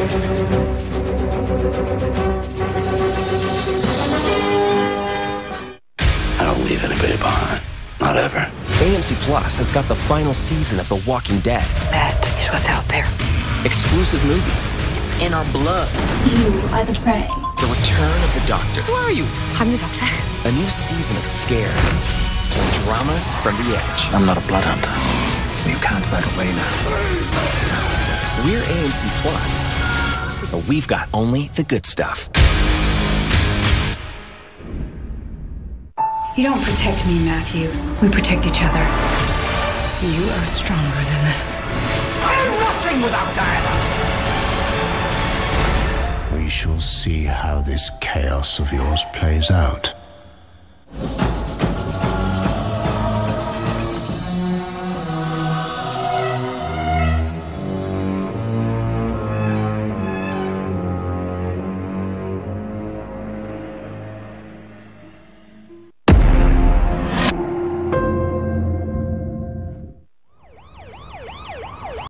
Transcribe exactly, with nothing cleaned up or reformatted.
I don't leave anybody behind. Not ever. A M C Plus has got the final season of The Walking Dead. That is what's out there. Exclusive movies. It's in our blood. You are the prey. The return of the Doctor. Who are you? I'm the Doctor. A new season of scares and dramas from the edge. I'm not a blood hunter. You can't run away now. We're A M C Plus, but we've got only the good stuff. You don't protect me, Matthew. We protect each other. You are stronger than this. I'm nothing without Diana! We shall see how this chaos of yours plays out.